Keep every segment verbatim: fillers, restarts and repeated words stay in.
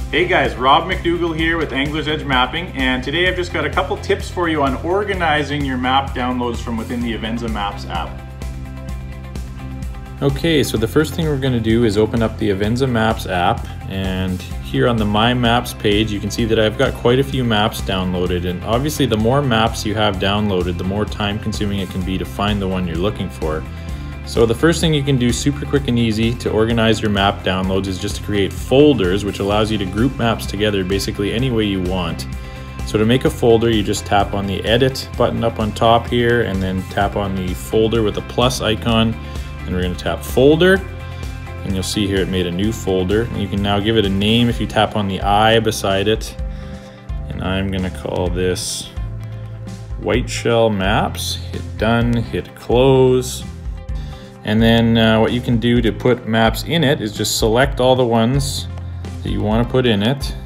Hey guys, Rob McDougall here with Angler's Edge Mapping, and today I've just got a couple tips for you on organizing your map downloads from within the Avenza Maps app. Okay, so the first thing we're going to do is open up the Avenza Maps app, and here on the My Maps page you can see that I've got quite a few maps downloaded, and obviously the more maps you have downloaded, the more time consuming it can be to find the one you're looking for. So the first thing you can do super quick and easy to organize your map downloads is just to create folders, which allows you to group maps together basically any way you want. So to make a folder, you just tap on the edit button up on top here and then tap on the folder with a plus icon, and we're going to tap folder, and you'll see here it made a new folder, and you can now give it a name if you tap on the I beside it, and I'm going to call this Whiteshell Maps. Hit done, hit close. And then uh, what you can do to put maps in it is just select all the ones that you want to put in it.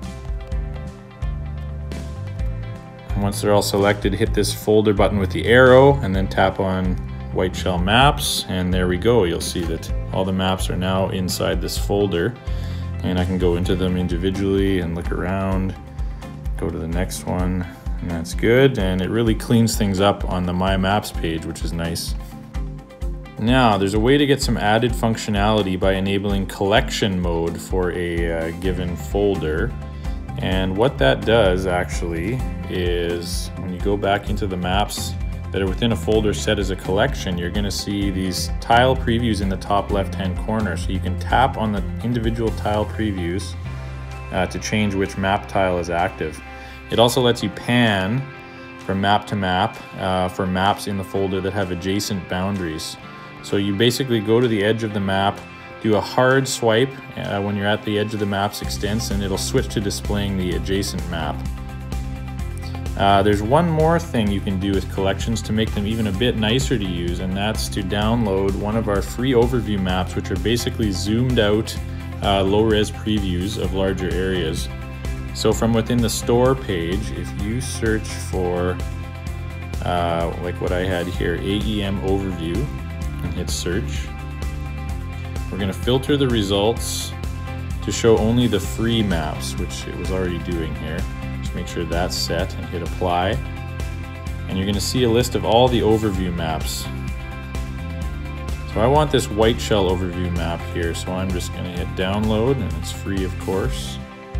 And once they're all selected, hit this folder button with the arrow and then tap on Whiteshell Maps, and there we go. You'll see that all the maps are now inside this folder, and I can go into them individually and look around, go to the next one, and that's good. And it really cleans things up on the My Maps page, which is nice. Now, there's a way to get some added functionality by enabling collection mode for a uh, given folder. And what that does actually is when you go back into the maps that are within a folder set as a collection, you're going to see these tile previews in the top left hand corner. So you can tap on the individual tile previews uh, to change which map tile is active. It also lets you pan from map to map uh, for maps in the folder that have adjacent boundaries. So you basically go to the edge of the map, do a hard swipe uh, when you're at the edge of the map's extents, and it'll switch to displaying the adjacent map. Uh, there's one more thing you can do with collections to make them even a bit nicer to use, and that's to download one of our free overview maps, which are basically zoomed out uh, low-res previews of larger areas. So from within the store page, if you search for uh, like what I had here, A E M overview, and hit search, we're going to filter the results to show only the free maps, which it was already doing here. Just make sure that's set and hit apply, and you're going to see a list of all the overview maps. So I want this Whiteshell overview map here, so I'm just going to hit download, and it's free of course.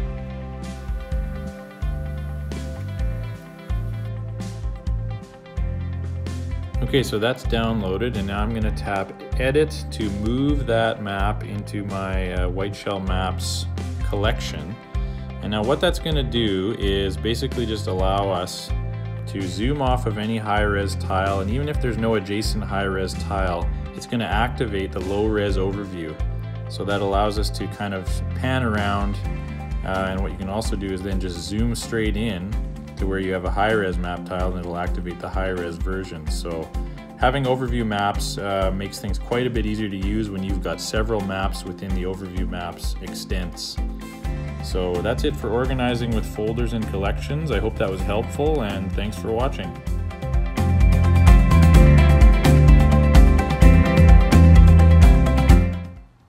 Okay, so that's downloaded, and now I'm going to tap edit to move that map into my uh, Whiteshell Maps collection. And now what that's going to do is basically just allow us to zoom off of any high-res tile, and even if there's no adjacent high-res tile, it's going to activate the low-res overview. So that allows us to kind of pan around, uh, and what you can also do is then just zoom straight in to where you have a high-res map tile, and it'll activate the high-res version. So having overview maps uh, makes things quite a bit easier to use when you've got several maps within the overview maps extents. So that's it for organizing with folders and collections. I hope that was helpful, and thanks for watching.